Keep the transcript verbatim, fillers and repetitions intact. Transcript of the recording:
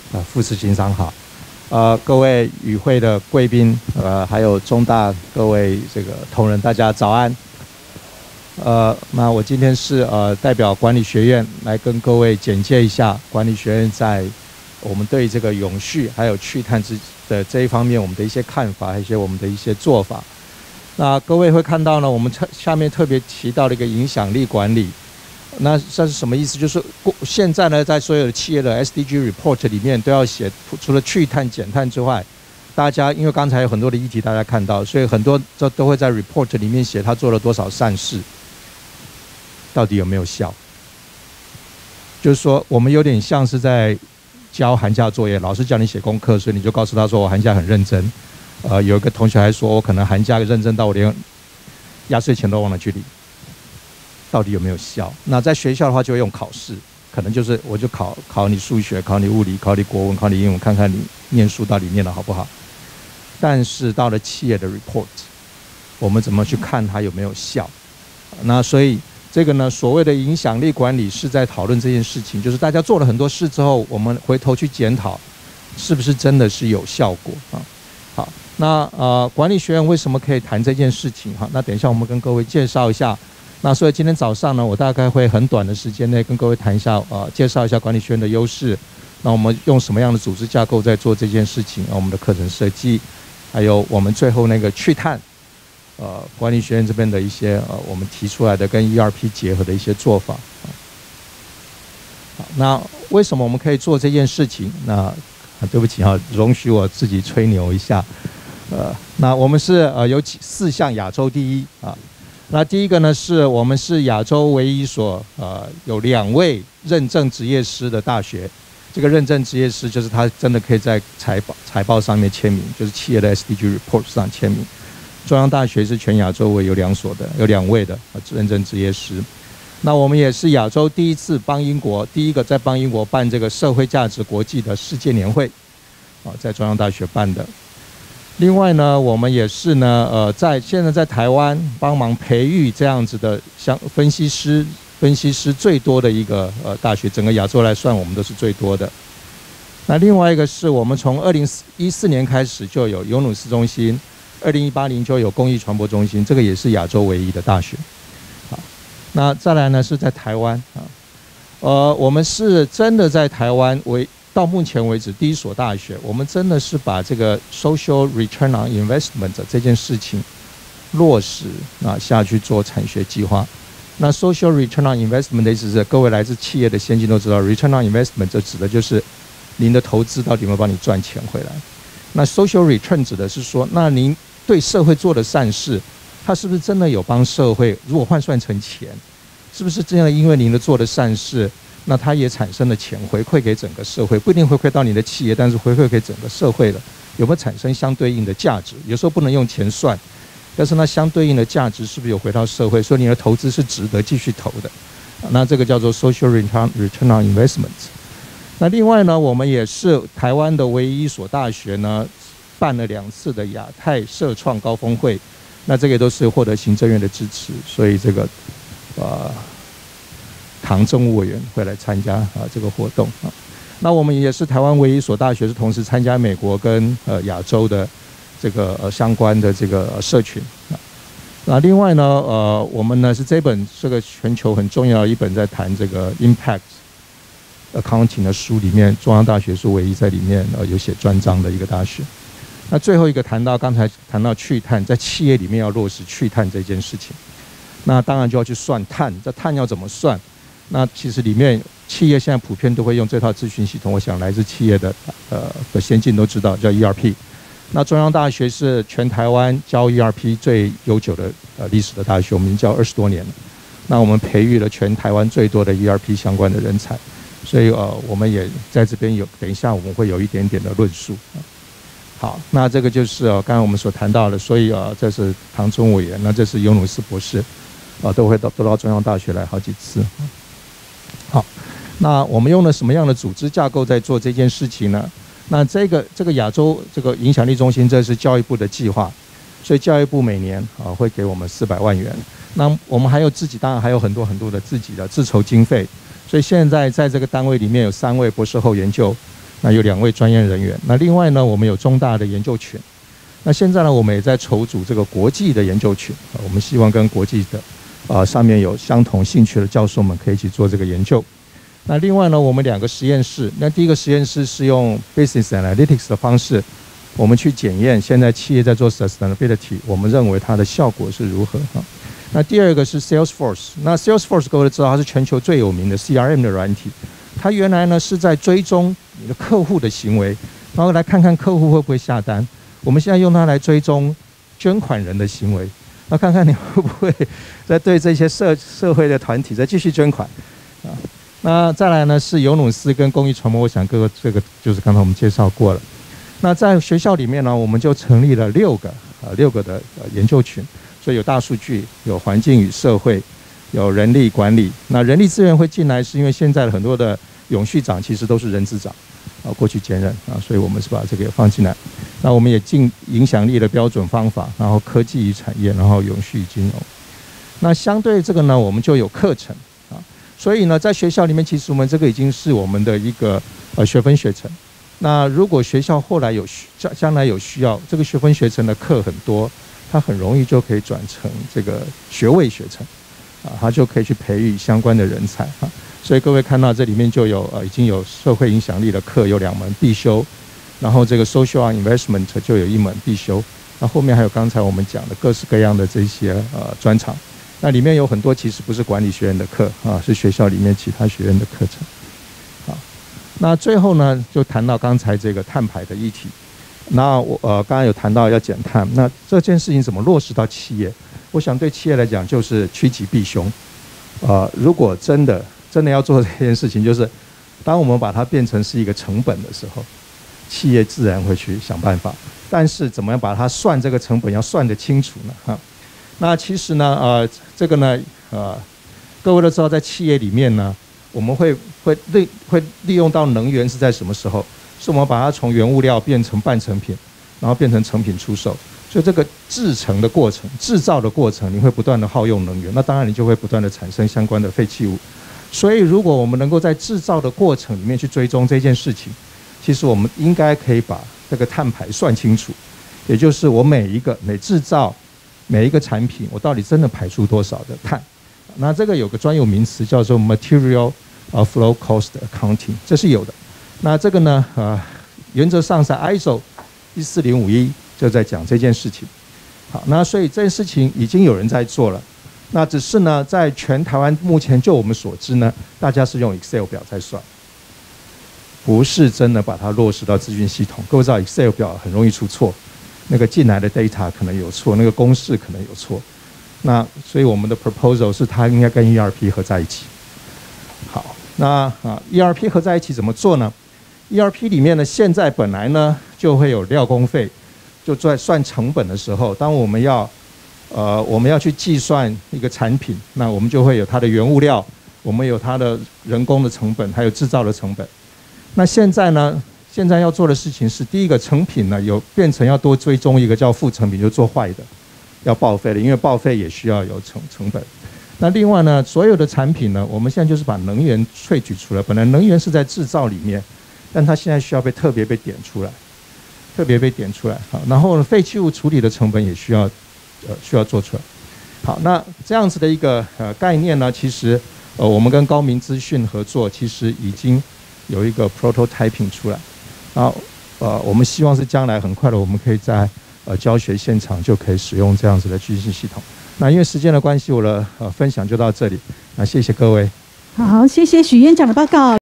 呃，副执行长好，呃，各位与会的贵宾，呃，还有中大各位这个同仁，大家早安。呃，那我今天是呃代表管理学院来跟各位简介一下管理学院在我们对这个永续还有去碳之的这一方面我们的一些看法，还有一些我们的一些做法。那各位会看到呢，我们特下面特别提到了一个影响力管理。那这是什么意思？就是现在呢，在所有的企业的 S D G report 里面都要写，除了去碳减碳之外，大家因为刚才有很多的议题大家看到，所以很多都都会在 report 里面写他做了多少善事，到底有没有效？就是说，我们有点像是在教寒假作业，老师叫你写功课，所以你就告诉他说我寒假很认真。呃，有一个同学还说我可能寒假认真到我连压岁钱都忘了去领。到底有没有效？那在学校的话就会用考试，可能就是我就考考你数学，考你物理，考你国文，考你英文，看看你念书到底念得好不好。但是到了企业的 report， 我们怎么去看它有没有效？那所以这个呢，所谓的影响力管理是在讨论这件事情，就是大家做了很多事之后，我们回头去检讨，是不是真的是有效果啊？好，那呃，管理学院为什么可以谈这件事情？哈，那等一下我们跟各位介绍一下。那所以今天早上呢，我大概会很短的时间内跟各位谈一下，呃，介绍一下管理学院的优势。那我们用什么样的组织架构在做这件事情？我们的课程设计，还有我们最后那个去碳，呃，管理学院这边的一些呃，我们提出来的跟 E R P 结合的一些做法。好，那为什么我们可以做这件事情？那、啊、对不起哈、啊，容许我自己吹牛一下。呃，那我们是呃有四项亚洲第一啊。那第一个呢，是我们是亚洲唯一所呃有两位认证职业师的大学。这个认证职业师就是他真的可以在财报财报上面签名，就是企业的 S D G report 上签名。中央大学是全亚洲唯有两所的，有两位的认证职业师。那我们也是亚洲第一次帮英国第一个在帮英国办这个社会价值国际的世界年会，啊，在中央大学办的。另外呢，我们也是呢，呃，在现在在台湾帮忙培育这样子的像分析师，分析师最多的一个呃大学，整个亚洲来算，我们都是最多的。那另外一个是我们从二零一四年开始就有尤努斯中心，二零一八年就有公益传播中心，这个也是亚洲唯一的大学。好，那再来呢是在台湾啊，呃，我们是真的在台湾为。到目前为止，第一所大学，我们真的是把这个 social return on investment 这件事情落实啊下去做产学计划。那 social return on investment 的意思是，各位来自企业的先进都知道 ，return on investment 这指的就是您的投资到底有没有帮你赚钱回来。那 social return 指的是说，那您对社会做的善事，它是不是真的有帮社会？如果换算成钱，是不是真的因为您的做的善事？那它也产生了钱回馈给整个社会，不一定回馈到你的企业，但是回馈给整个社会了，有没有产生相对应的价值？有时候不能用钱算，但是那相对应的价值是不是有回到社会？所以你的投资是值得继续投的。那这个叫做 social return return on investment。那另外呢，我们也是台湾的唯一一所大学呢，办了两次的亚太社创高峰会，那这个都是获得行政院的支持，所以这个呃。唐政务委员会来参加啊这个活动啊，那我们也是台湾唯一一所大学是同时参加美国跟呃亚洲的这个呃相关的这个、呃、社群啊。那另外呢，呃，我们呢是这本这个全球很重要的一本在谈这个 impact accounting 的书里面，中央大学是唯一在里面呃有写专章的一个大学。那最后一个谈到刚才谈到去碳，在企业里面要落实去碳这件事情，那当然就要去算碳，这碳要怎么算？那其实里面企业现在普遍都会用这套资讯系统，我想来自企业的呃的先进都知道叫 E R P。那中央大学是全台湾教 E R P 最悠久的呃历史的大学，我们已经教二十多年了。那我们培育了全台湾最多的 E R P 相关的人才，所以呃我们也在这边有，等一下我们会有一点点的论述。好，那这个就是呃刚才我们所谈到的，所以呃这是唐中委员，那这是尤努斯博士，啊都会到都到中央大学来好几次。好，那我们用了什么样的组织架构在做这件事情呢？那这个这个亚洲这个影响力中心，这是教育部的计划，所以教育部每年啊会给我们四百万元。那我们还有自己，当然还有很多很多的自己的自筹经费。所以现在在这个单位里面有三位博士后研究， 那有两位专业人员。那另外呢，我们有中大的研究群。那现在呢，我们也在筹组这个国际的研究群，我们希望跟国际的啊、呃、上面有相同兴趣的教授们可以一起做这个研究。那另外呢，我们两个实验室，那第一个实验室是用 Business Analytics 的方式，我们去检验现在企业在做 Sustainability， 我们认为它的效果是如何啊？那第二个是 Salesforce， 那 Salesforce 各位都知道它是全球最有名的 C R M 的软体，它原来呢是在追踪你的客户的行为，然后来看看客户会不会下单。我们现在用它来追踪捐款人的行为，那看看你会不会在对这些社社会的团体再继续捐款啊？那再来呢是尤努斯跟公益传播，我想各个这个就是刚才我们介绍过了。那在学校里面呢，我们就成立了六个呃六个的呃研究群，所以有大数据，有环境与社会，有人力管理。那人力资源会进来，是因为现在很多的永续长其实都是人资长。啊，过去兼任啊，所以我们是把这个也放进来。那我们也进影响力的标准方法，然后科技与产业，然后永续金融。那相对这个呢，我们就有课程啊。所以呢，在学校里面，其实我们这个已经是我们的一个呃学分学程。那如果学校后来有需将将来有需要，这个学分学程的课很多，它很容易就可以转成这个学位学程啊，它就可以去培育相关的人才啊。所以各位看到这里面就有呃已经有社会影响力的课有两门必修，然后这个 social investment 就有一门必修，那后面还有刚才我们讲的各式各样的这些呃专长，那里面有很多其实不是管理学院的课啊，是学校里面其他学院的课程。好，那最后呢就谈到刚才这个碳排的议题，那我呃刚刚有谈到要减碳，那这件事情怎么落实到企业？我想对企业来讲就是趋吉避凶，呃，如果真的真的要做这件事情，就是当我们把它变成是一个成本的时候，企业自然会去想办法。但是怎么样把它算这个成本要算得清楚呢？哈，那其实呢，呃，这个呢，呃，各位都知道，在企业里面呢，我们会会利会利用到能源是在什么时候？是我们把它从原物料变成半成品，然后变成成品出售。所以这个制成的过程、制造的过程，你会不断的耗用能源，那当然你就会不断的产生相关的废弃物。所以，如果我们能够在制造的过程里面去追踪这件事情，其实我们应该可以把这个碳排算清楚，也就是我每一个每制造每一个产品，我到底真的排出多少的碳。那这个有个专有名词叫做 material flow cost accounting， 这是有的。那这个呢，呃，原则上是 I S O 一四零五一就在讲这件事情。好，那所以这件事情已经有人在做了。那只是呢，在全台湾目前就我们所知呢，大家是用 Excel 表在算，不是真的把它落实到资讯系统。各位知道 Excel 表很容易出错，那个进来的 data 可能有错，那个公式可能有错。那所以我们的 proposal 是它应该跟 E R P 合在一起。好，那啊 E R P 合在一起怎么做呢 ？E R P 里面呢，现在本来呢就会有料工费，就在算成本的时候，当我们要呃，我们要去计算一个产品，那我们就会有它的原物料，我们有它的人工的成本，还有制造的成本。那现在呢，现在要做的事情是，第一个成品呢有变成要多追踪一个叫副成品，就做坏的，要报废的，因为报废也需要有成成本。那另外呢，所有的产品呢，我们现在就是把能源萃取出来，本来能源是在制造里面，但它现在需要被特别被点出来，特别被点出来。好，然后废弃物处理的成本也需要。呃，需要做出来。好，那这样子的一个呃概念呢，其实呃我们跟高明资讯合作，其实已经有一个 prototyping 出来。然后呃，我们希望是将来很快的，我们可以在呃教学现场就可以使用这样子的资讯系统。那因为时间的关系，我的呃分享就到这里。那谢谢各位。 好，谢谢许院长的报告。